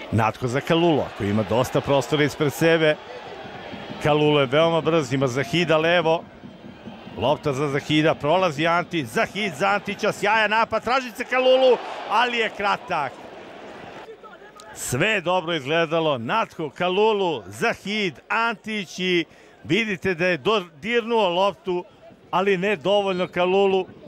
Natko za Kalulu, koji ima dosta prostora ispred sebe. Kalulu je veoma brz, ima Zahida levo. Lopta za Zahida, prolazi Antić, Zahid za Antića, sjajan napad, traži se Kalulu, ali je kratak. Sve je dobro izgledalo, Natko, Kalulu, Zahid, Antić i vidite da je dodirnuo loptu, ali ne dovoljno Kalulu.